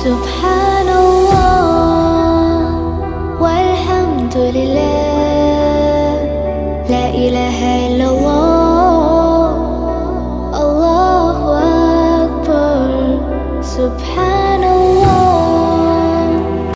سبحان الله والحمد لله، لا إله إلا الله، الله أكبر. سبحان